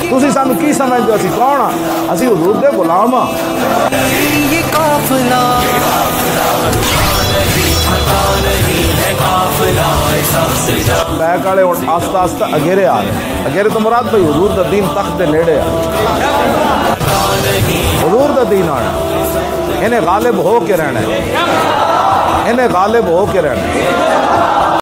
تسی سانو کی سمجھدے ہو اسی کون ہاں؟ اسی حضور دے غلام ہاں۔ یہ قافلہ بیک والے آستہ آستہ اگیرے آ رہے ہیں۔ اگیرے تو مراد بھائی حضور دا دین تخت دے نیڑے آ حضور دا دین آنا، انہیں غالب ہو کے رہنا ہے، انہیں غالب ہو کے رہنا ہے۔